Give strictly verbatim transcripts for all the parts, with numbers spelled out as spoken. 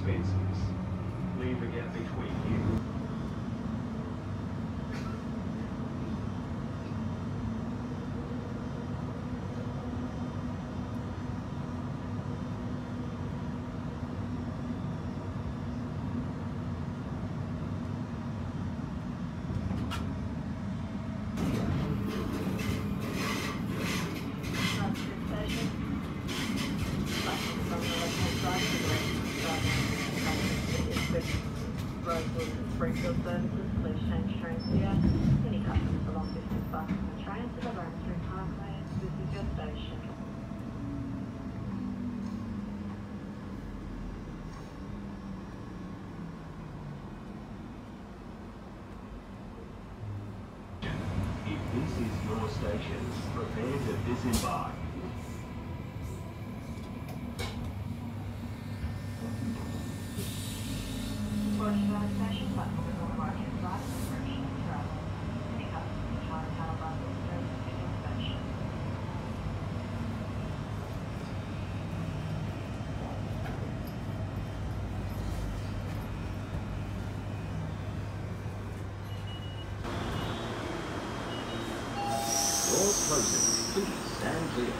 expenses. Leave a gap between you. Springfield services, please change trains here. Any customers for long distance buses and trains to the Rosebery Parkway, this is your station. If this is your station, prepare to disembark. Rosebery station, platform is on the right hand side of the direction of travel. Any customers trying to handle buses, please to your station. Doors closing. Please stand clear.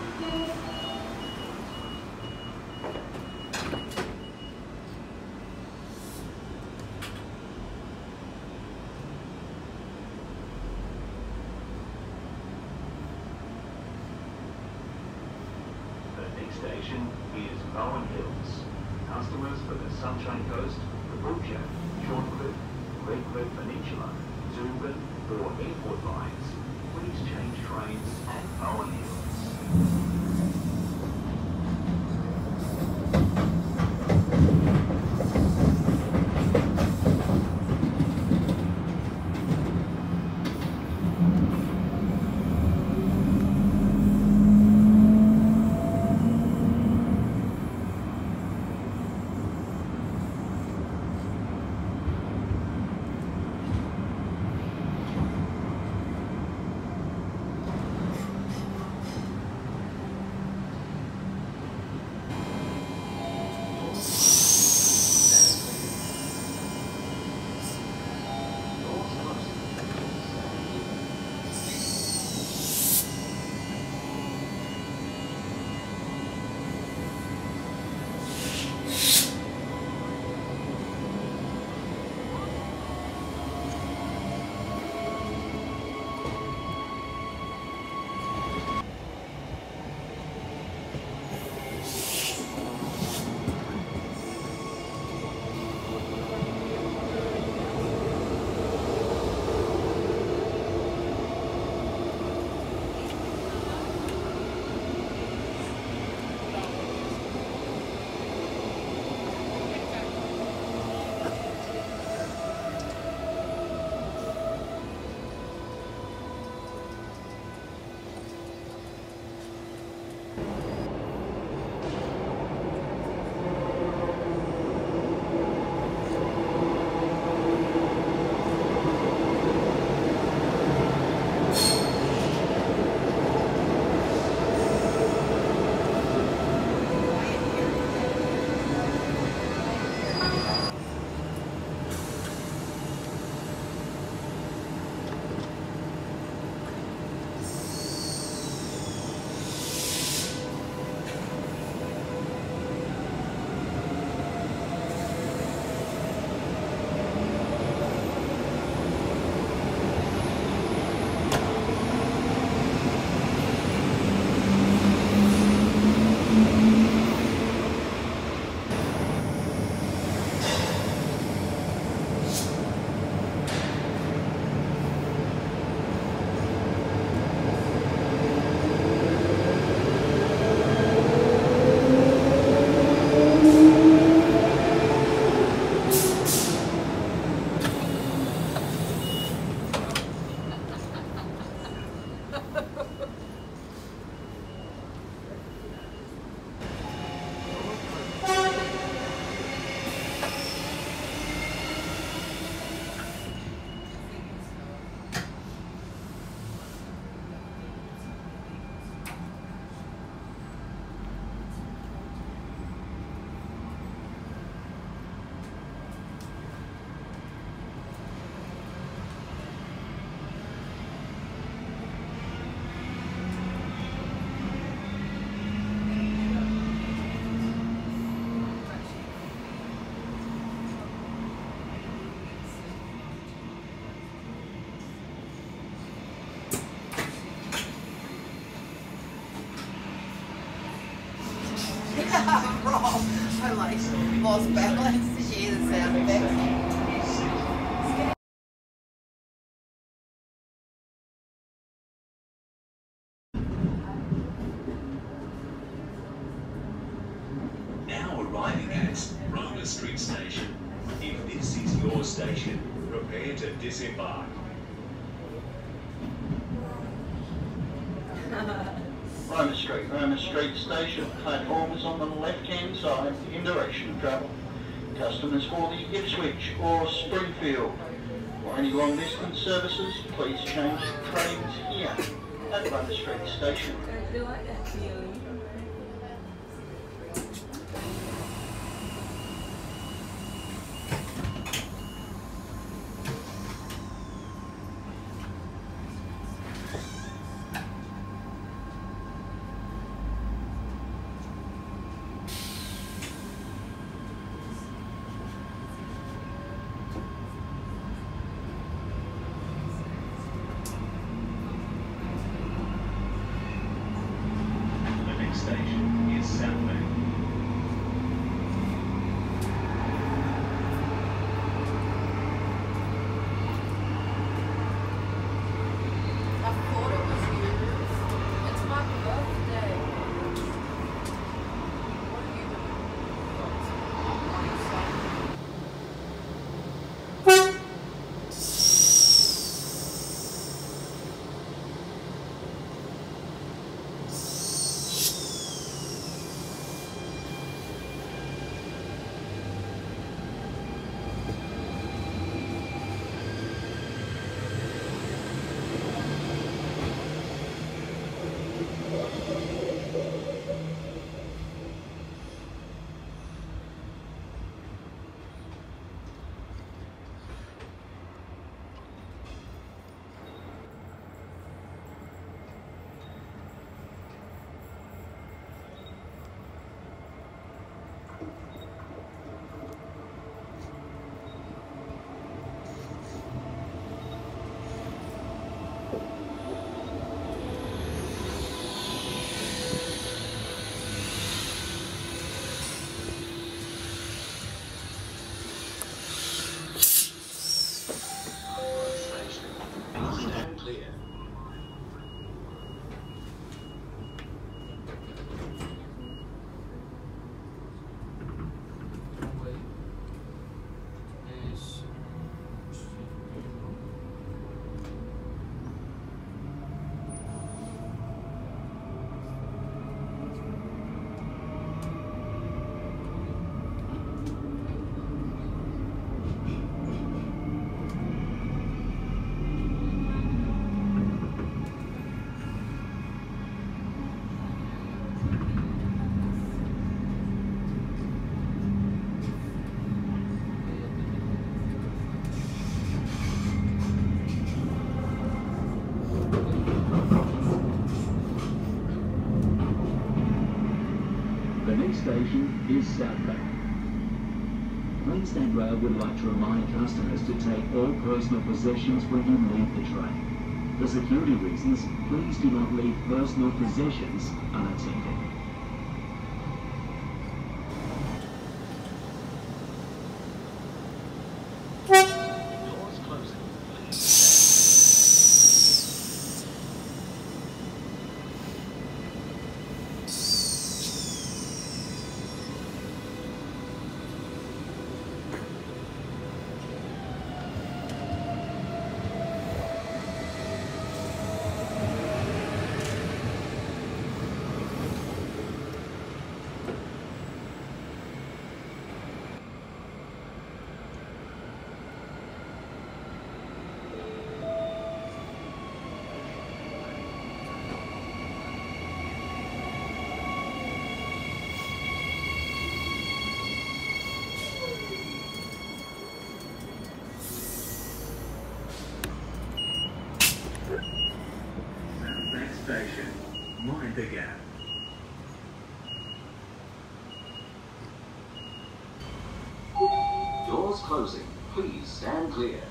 The next station is Bowen Hills. Customers for the Sunshine Coast, the Brookshire, Shorncliffe, Redcliffe Peninsula, Doomben, or airport lines, please change trains at Bowen Hills. I like lost balance. Did you hear the sound effects? Now arriving at Roma Street Station. If this is your station, prepare to disembark. Roma Street, Roma Street Station. Platform is on the left-hand side in direction of travel. Customers for the Ipswich or Springfield or any long-distance services, please change trains here at Roma Street Station. I do like that feeling. Station is Southbank. I thought it was you. It's my birthday. What are you doing? Stand clear. The next station is Southbank. Queensland Rail would like to remind customers to take all personal possessions when you leave the train. For security reasons, please do not leave personal possessions unattended. Doors closing. Please. Station. Mind the gap. Doors closing. Please stand clear.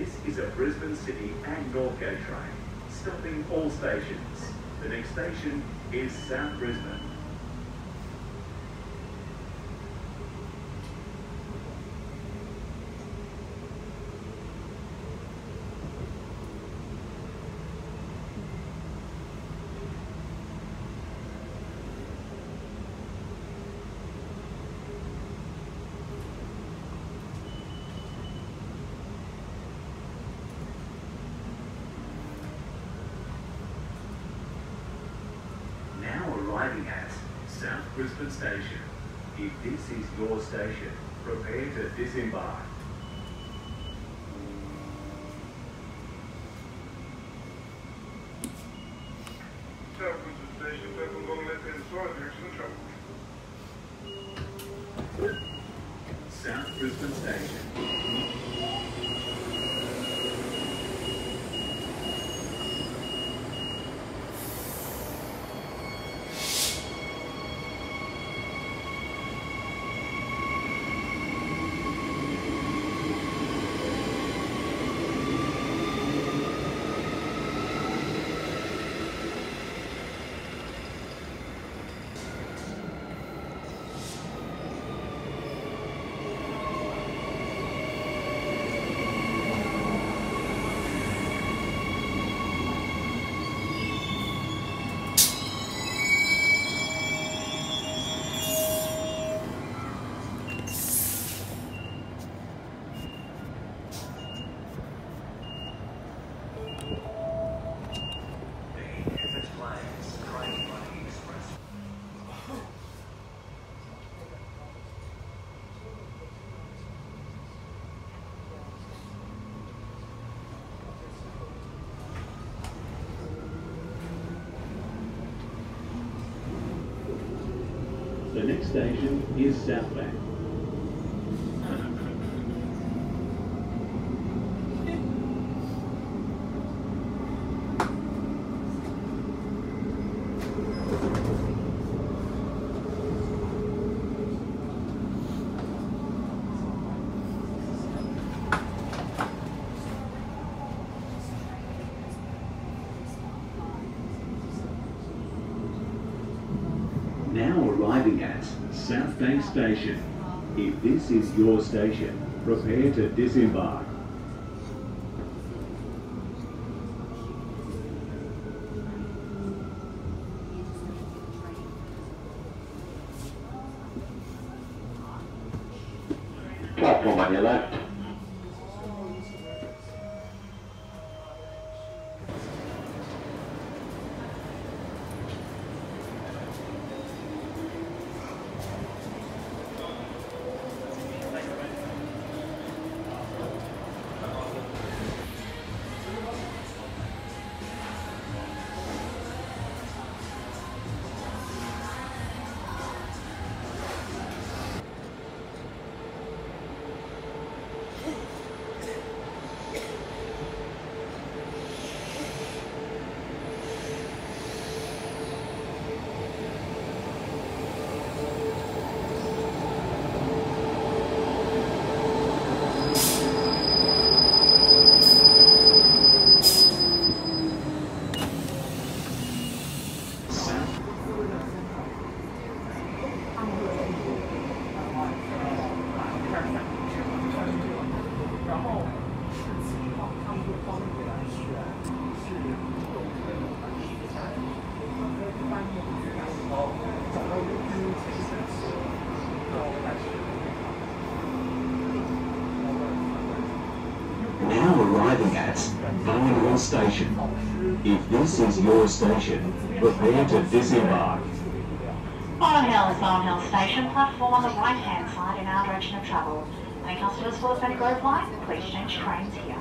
This is a Brisbane City and Northgate train, stopping all stations. The next station is South Brisbane. Arriving at South Brisbane Station. If this is your station, prepare to disembark. South Brisbane Station, platform on the left-hand side, direction of travel. South Brisbane Station. The next station is Southbank. Now arriving at Southbank Station. If this is your station, prepare to disembark. Platform on your left. Now arriving at Bowen Station. If this is your station, prepare to disembark. Bowen Hill is Bowen Hill Station, platform on the right-hand side in our direction of travel. Any customers for the Fenny Grove line, please change trains here.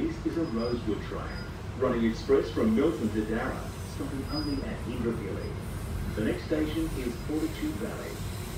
This is a Rosewood train, running express from Milton to Darra, stopping only at Indooroopilly. The next station is Fortitude Valley.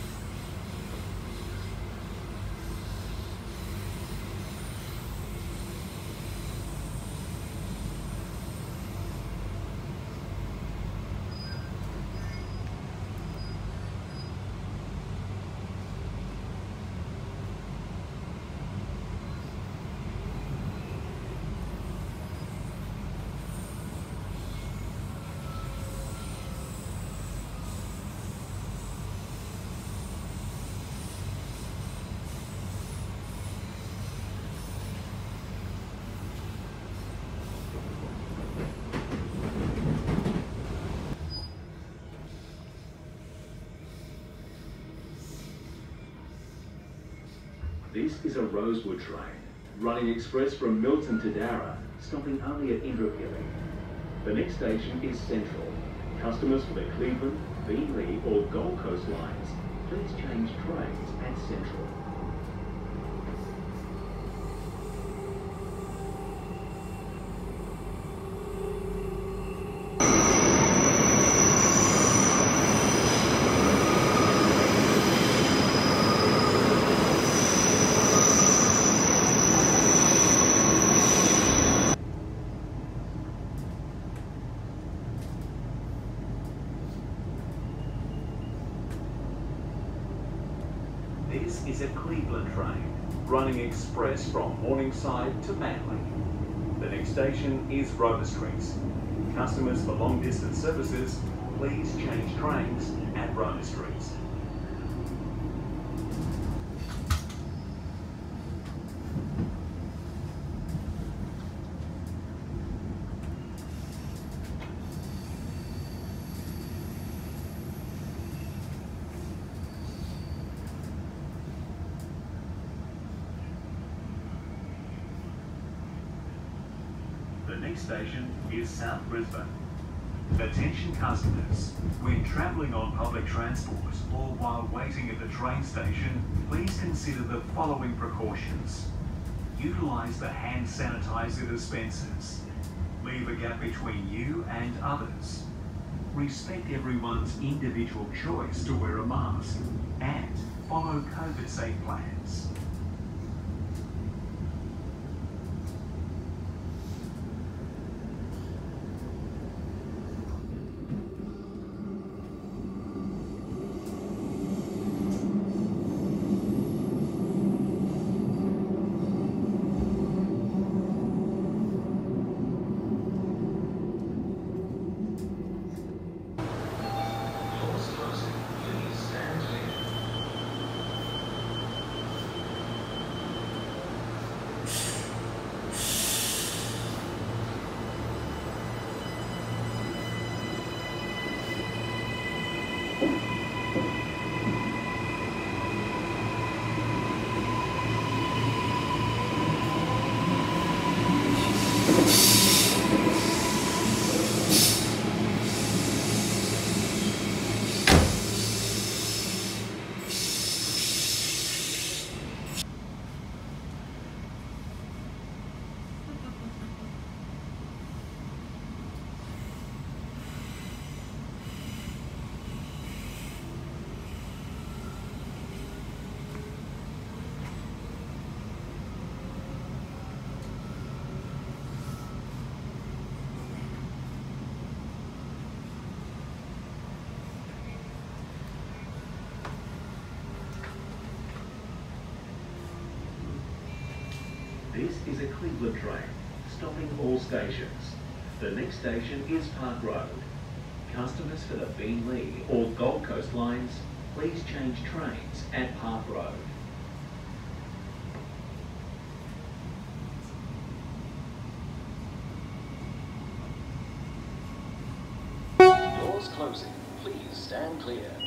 This is a Rosewood train, running express from Milton to Darra, stopping only at Indooroopilly. The next station is Central. Customers for the Cleveland, Beenleigh or Gold Coast lines, please change trains at Central. This is a Cleveland train, running express from Morningside to Manly. The next station is Rover Streets. Customers for long distance services, please change trains at Rover Streets. The next station is South Brisbane. Attention customers, when travelling on public transport or while waiting at the train station, please consider the following precautions. Utilise the hand sanitizer dispensers. Leave a gap between you and others. Respect everyone's individual choice to wear a mask and follow COVID safe plans. This is a Cleveland train, stopping all stations. The next station is Park Road. Customers for the Beenleigh or Gold Coast lines, please change trains at Park Road. Doors closing. Please stand clear.